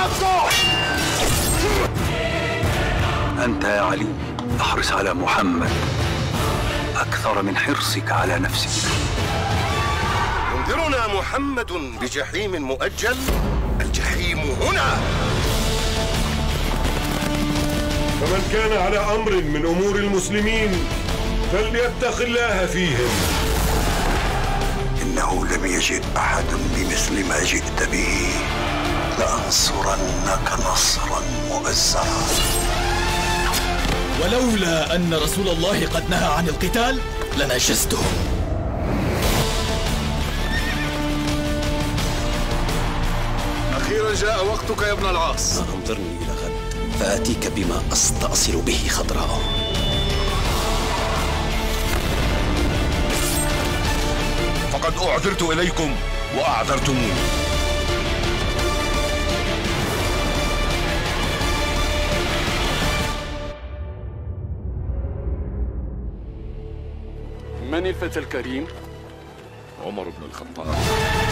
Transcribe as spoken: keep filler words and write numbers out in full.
نفسه. أنت يا علي احرص على محمد أكثر من حرصك على نفسك. ينذرنا محمد بجحيم مؤجل. الجحيم هنا. فمن كان على أمر من أمور المسلمين فليتق الله فيهم. إنه لم يجئ أحد بمثل ما جئت به. لأنصرنك نصرا مؤزرا. ولولا أن رسول الله قد نهى عن القتال لنجزتهم. أخيرا جاء وقتك يا ابن العاص. انظرني إلى غد فآتيك بما أستأصل به خضراء. فقد أعذرت إليكم وأعذرتموني. من الفتى الكريم؟ عمر بن الخطاب.